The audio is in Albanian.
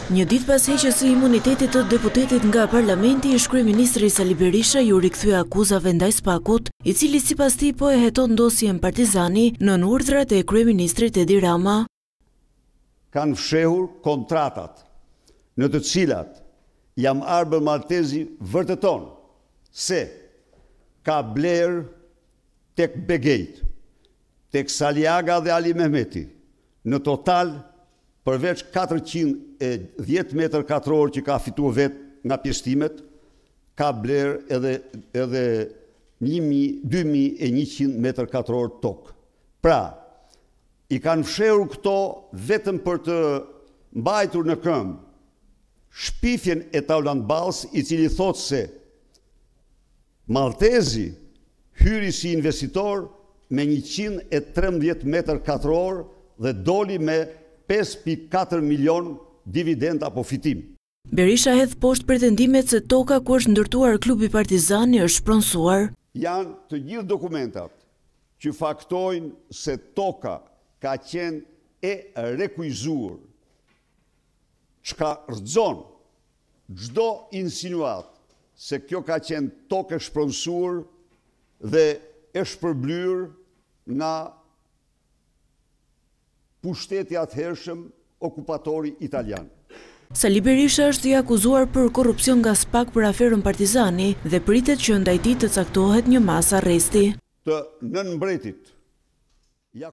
Një ditë pas heqjes së imunitetit të deputetit nga parlamenti, ish-kryeministri Sali Berisha ju rikthye akuzave ndaj Spakut, i cili sipas tij po e heton ndosjen Partizani nën urdhrat e kryeministrit Edi Rama. Kanë fshehur kontratat në të cilat Jam Arbër Maltezi vërteton se ka bler tek Begejt, tek Saliaga dhe Ali Mehmeti, në total përveç 410 metër katror që ka fituar vetë nga pjestimet, ka bler edhe 2100 metër katror tokë. Pra, i kanë fshehur këto vetëm për të mbajtur në këmbë shpifjen e Taulant Balls, i cili thotë se Maltezi hyri si investitor me 113 metër katror dhe doli me 5,4 milion dividend apo fitim. Berisha hedh poshtë pretendimet se toka ku është ndërtuar klubi Partizani është shpronsuar. Janë të gjithë dokumentat që faktojnë se toka ka qenë e rekuizuar, çka rrëzon çdo insinuat se kjo ka qenë tokë e shpronsuar dhe e shpërblyer nga pushteti atëhershëm okupatori italian. Sali Berisha është i akuzuar për korrupsion nga SPAK për aferën Partizani dhe pritet që ndaj tij të caktohet një masë arresti. Të nënmbretit